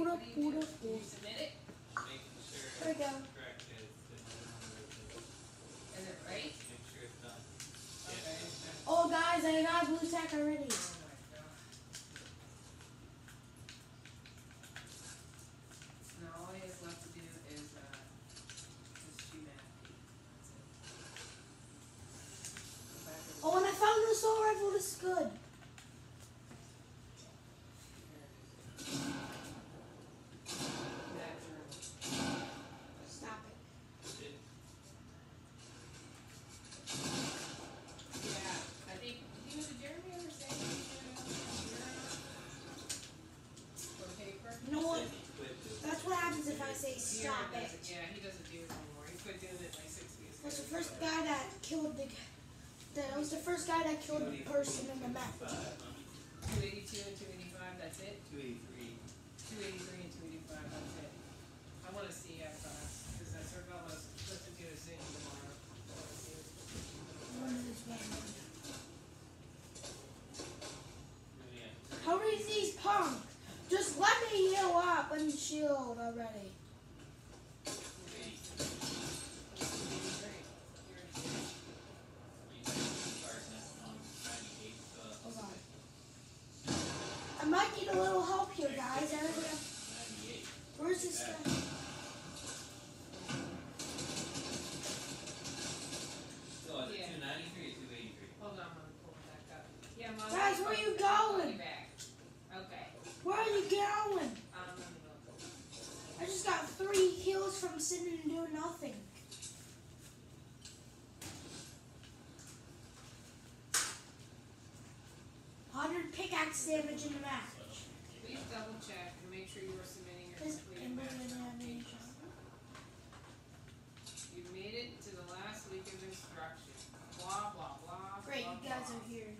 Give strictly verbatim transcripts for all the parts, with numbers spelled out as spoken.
Buddha, What do you Buddha, do? Buddha. You submit it? Making sure There we go. it's correct as the other Is it right? Make sure it's done. Okay. Oh, guys, I got blue tack already. Oh my god. Now all he has left to do is uh, just shoot at me. That's it. Go back to the- Oh, and I found the assault rifle. This is good. That journal. Stop it. It, Yeah, I think, did you, did Jeremy ever say anything about the journal? For paper? You know what? said he quit this. That's what happens if I say stop Jeremy it. doesn't- Yeah, he doesn't do it anymore. He quit doing it like six weeks ago. That's the first guy that killed the. That was the first guy that killed the person in the match. Two eighty-two and two eighty-five, that's it? Two eighty-three. Two eighty-three and two eighty-five, that's it. I wanna see how fast, cause that's our fella's supposed to do a Zoom tomorrow. I wanna see what- Really, yeah. How is these punk? Just let me heal up and shield already. Two eighty. eighty-three. You already did it. You guys starting at um, ninety-eight, uh, Hold on. I might need a little help here, guys. Everybody, ninety-eight. where's this guy? So is it Yeah. two ninety-three or two eighty-three? Hold on, I'm gonna pull it back up. Yeah, Mom. Guys, where you I'll call going? you back. Okay, Where are you going? um, let me look. I just got three kills from sitting and doing nothing. one hundred pickaxe damage in the match. Please double check and make sure you are submitting your This completed ember match and applications. ammunition. You've made it to the last week of instruction. Blah, blah, blah, Great, blah, you guys blah. are here.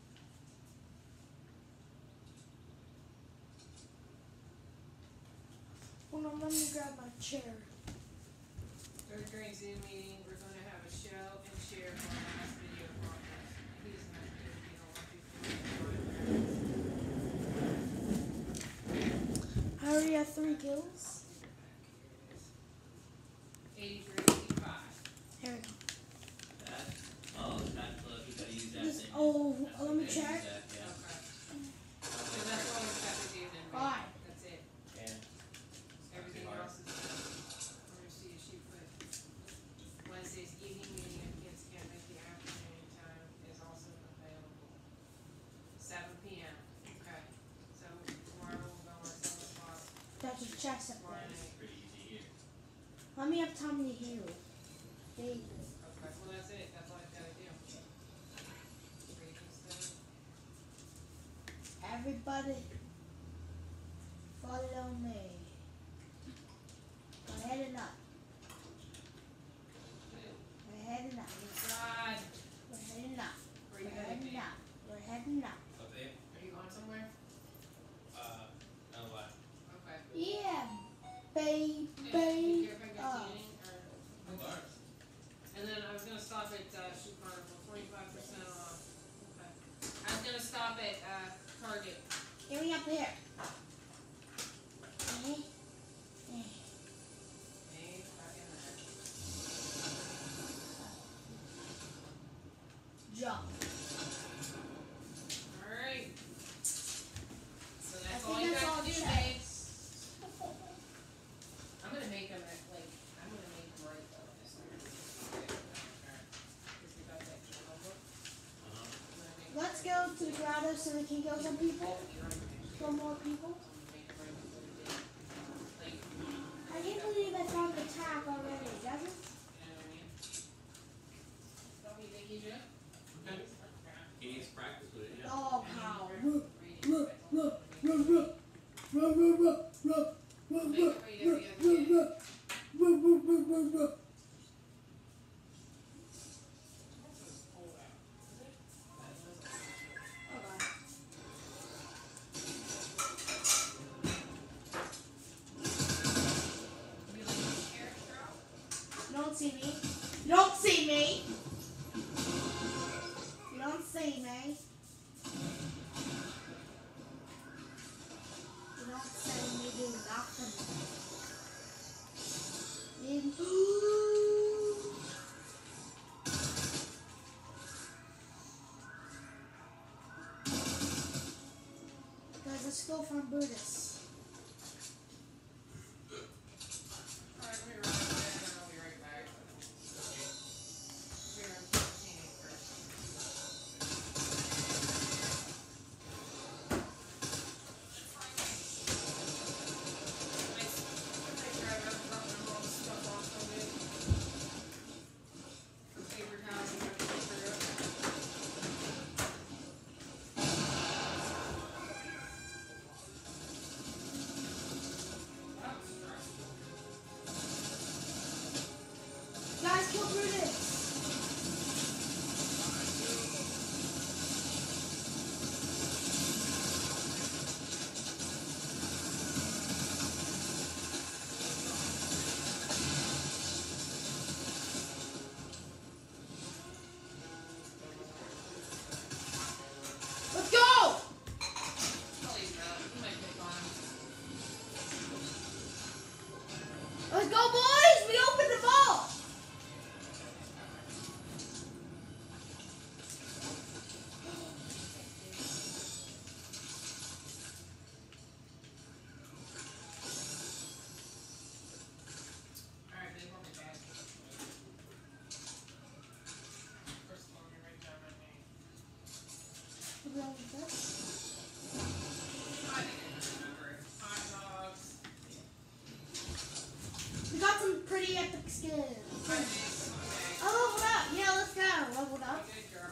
Hold on, let me grab my chair. Third grade Zoom meeting, we're gonna have a show and share for our last video conference. He's not here, you don't want to. I already have three kills. Eighty-three, eighty-five. Here we go. That? Oh, that club, you gotta use that This, thing. oh, That's let me okay, check. use that, yeah. Okay. So that's all we've got to do then, right? Alright. That's it. Yeah. Everything hard. else is, I'm gonna see if she put Wednesday's evening meeting if kids can't make the afternoon time is also available. Seven P M, okay. So tomorrow we'll go on seven o'clock That's a chest up tomorrow there. night. Pretty easy here. Let me have time to heal. There you go. Okay, well that's it, that's all I've gotta do. Reading stuff. Everybody, follow me. We're heading up. We're heading up. God, We're heading up. where you We're gonna heading be? up. We're heading up. Up there? Are you going somewhere? Uh, no, what? Okay. Yeah, Hey, baby. you care if I get Oh. to eating or? No bars. And then I was gonna stop at, uh, Shoe Carnival, twenty-five percent off. Okay. I was gonna stop at, uh, Target. Get me up here. Eh, eh. Hey, back in there. Jump. Alright. So I that's think all you that's all got to do, check. babe. I'm gonna make them at, like, I'm gonna make them right though, this year. Cause we got that journal book. Uh-huh. I'm gonna make them Let's right. go to the grotto so we can kill some people. You know, I'm gonna make Kill more people. them right before the day. Like, I can't believe I found the tag already, does it? you know what I mean? Don't you think you do? Okay. He needs practice with it, yeah. Oh, pow. Reading, Look, that's all look, I'm gonna look, make. look, look, look, look, look, Make look, it read every other look, day. look, look, look, look, look, look. Hold out. Is it? Hold on. You like the carrot straw? You don't see me. You don't see me. You don't see me. You don't see me do nothing. block from me. In. Guys, let's go from Brutus. Alright, let me run over there and then I'll be right back. We're on fifteen first. Nice. Nice drive out, dropping all the stuff off of it. For paper towels and everything for it. Guys, kill Brutus. Let's go! I'll leave that. You might pick on him. Let's go, boys! We opened the vault! Alright, babe, I'll be back. First of all, let me write down my name. What's wrong with that? I didn't remember it. Hot dogs. We got some pretty epic skins. Hi, Mace. Okay. I leveled up. Yeah, let's go. Leveled up. Good girl.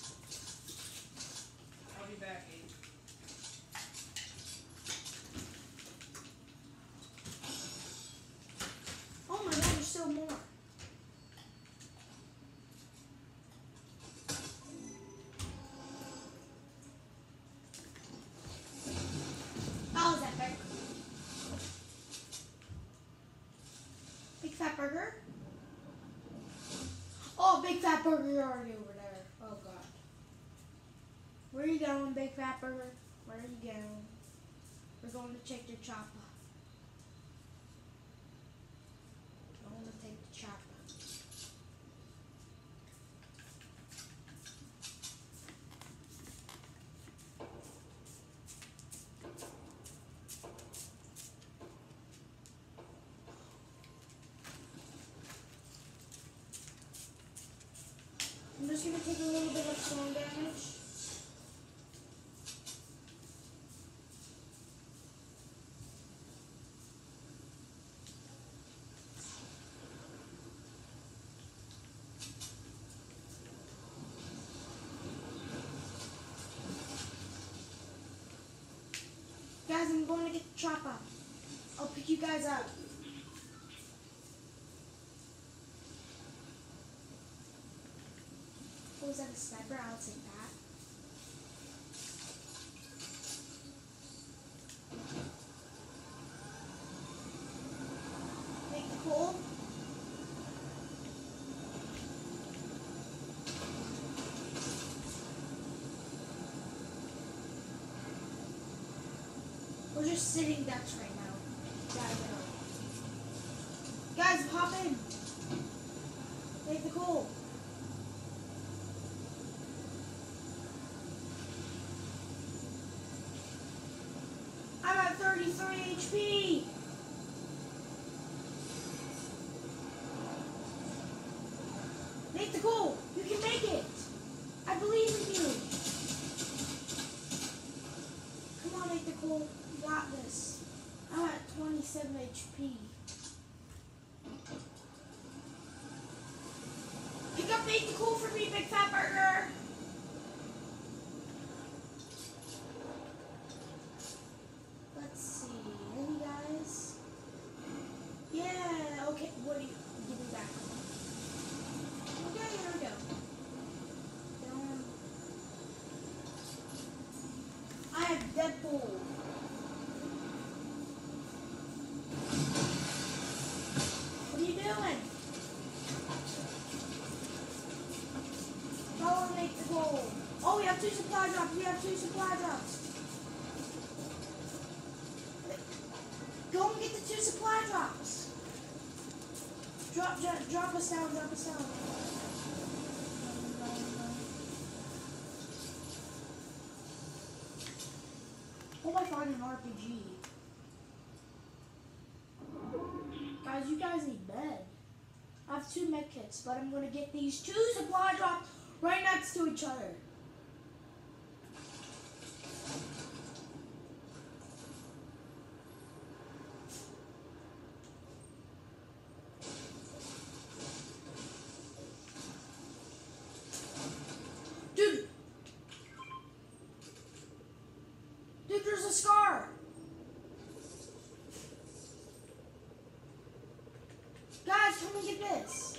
I'll be back, Abe. Oh my god, there's still more. That was epic. Big fat burger. Oh, big fat burger, you're already over there. Oh god. Where are you going, big fat burger? Where are you going? We're going to check your chopper. I want to take the chopper. I'm just going to take a little bit of storm damage. Guys, I'm going to get the chopper. I'll pick you guys up. Oh, is that a sniper? I'll take that. Make the coal. We're just sitting ducks right now. Gotta go. Guys, hop in. Take the coal. I'm at thirty-three H P. Make the coal. You can make it. I believe in you. Come on, make the coal. You got this. I'm at twenty-seven H P. Pick up make the coal for me, big fat burger. Let's see. Any guys? Yeah. Okay. What do you give me back? Okay. Here we go. Um, I have Deadpool. What are you doing? Pollinate the gold. Oh, we have two supply drops. We have two supply drops. Go and get Drop, drop, drop us down, drop us down. Hope I find an R P G. Guys, you guys need bed. I have two med kits, but I'm gonna get these two supply drops right next to each other. Dude! Dude, there's a scar! Guys, come and get this.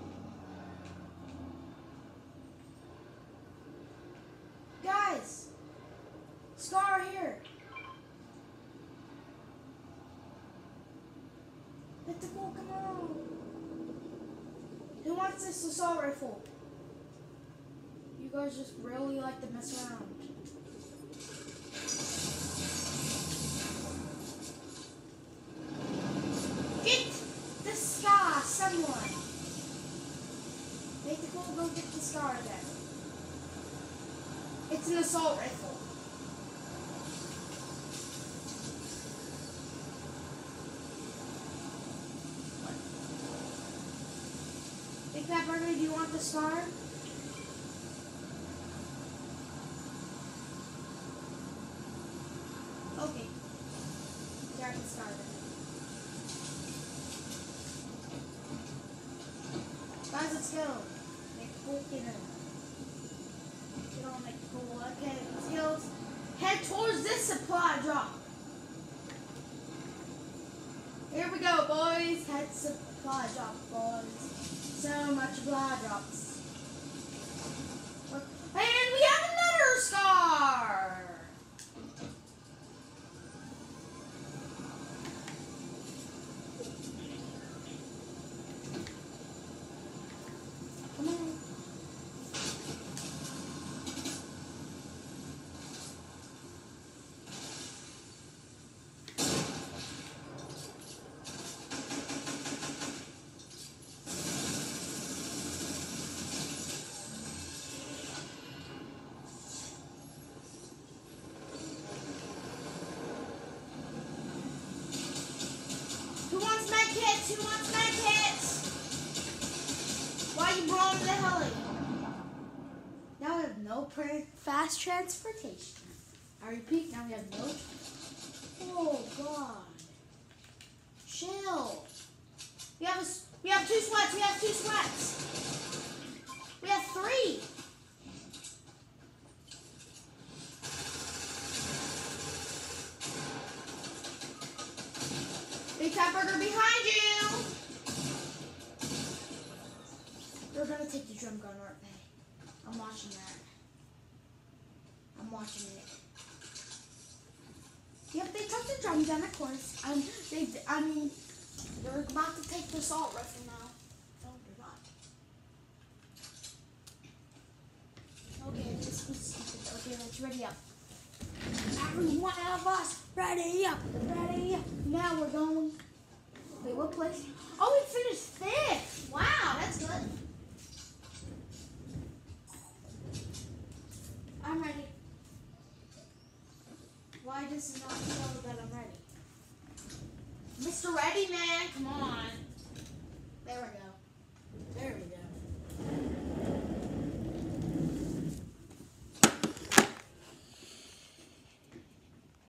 Guys, scar here. Hit the ball, come on. Who wants this assault rifle? You guys just really like to mess around. Get the scar, someone. Make the ball go get the scar again. It's an assault rifle. Big Fat Burger, do you want the scar? Okay. Grab the scar then. Guys, let's go. Make the pool get in. Get on, make the pool. Okay, let's go. Head towards this supply drop. Here we go, boys. Head supply drop, boys. So much supply drops. And we have another scar. Come on. Who wants med kits? Who wants med kits? Why are you blowing the heli? Now we have no pra- fast transportation. I repeat, now we have no. Oh God! Chill. We have a, s- we have two sweats. We have two sweats. We have three. Big Fat Burger behind you. They're gonna take the drum gun, aren't they? I'm watching that. I'm watching it. Yep, they took the drum gun, of course. Um, they, I mean, they're about to take the assault rifle now. No, they're not. Okay, this was stupid. Okay, let's ready up. Every one of us, ready up, ready up. Now we're going. Wait, what place? Oh, we finished fifth. Wow, that's good. I'm ready. Why does it not show that I'm ready? Mister Ready Man, come on. There we go.